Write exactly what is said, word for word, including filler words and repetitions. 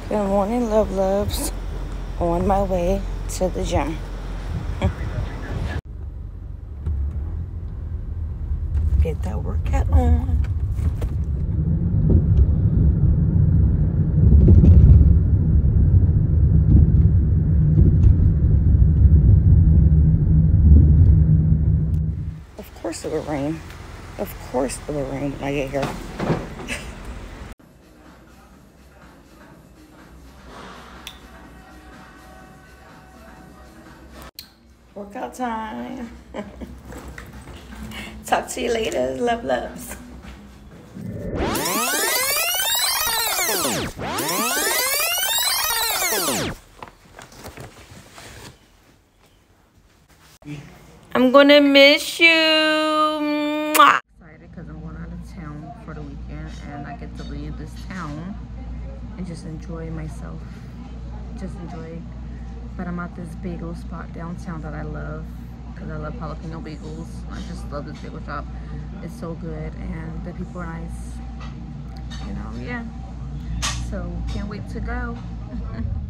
Good morning, love loves. On my way to the gym. Get that workout on. Of course it will rain. Of course it will rain when I get here. Workout time. Talk to you later, love loves. I'm gonna miss you. Mwah. Excited because I'm going out of town for the weekend and I get to leave this town and just enjoy myself. Just enjoy. But I'm at this bagel spot downtown that I love because I love jalapeno bagels. I just love this bagel shop. It's so good and the people are nice. You know, yeah. So can't wait to go.